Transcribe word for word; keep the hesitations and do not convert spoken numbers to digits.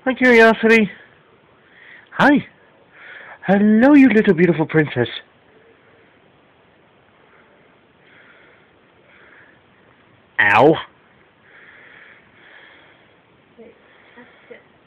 Hi, Curiosity. Hi. Hello, you little beautiful princess. Ow. Wait, that's it.